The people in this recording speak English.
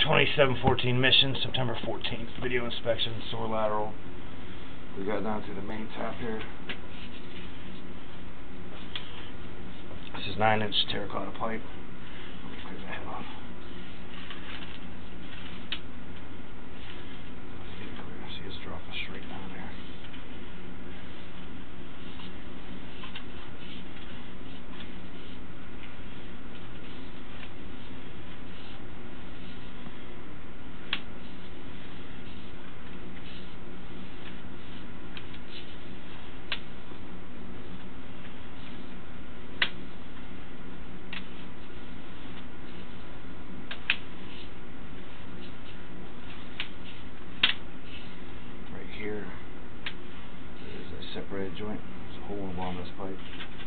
2714 mission, September 14th. Video inspection, sore lateral. We got down to the main tap here. This is 9-inch terracotta pipe. Let me clear the head off. See, it's dropping straight down there. Here is a separated joint. There's a hole along this pipe.